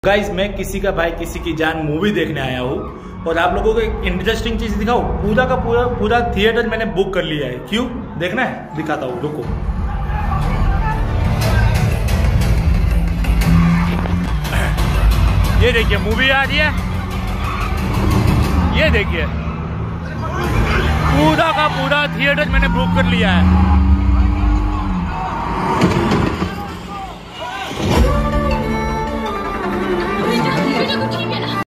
Guys मैं किसी का भाई किसी की जान मूवी देखने आया हूँ और आप लोगों को एक इंटरेस्टिंग चीज दिखाऊं। पूरा का पूरा थिएटर मैंने बुक कर लिया है। क्यों देखना है दिखाता हूँ, रुको। ये देखिए मूवी आ रही है, ये देखिए पूरा का पूरा थिएटर मैंने बुक कर लिया है।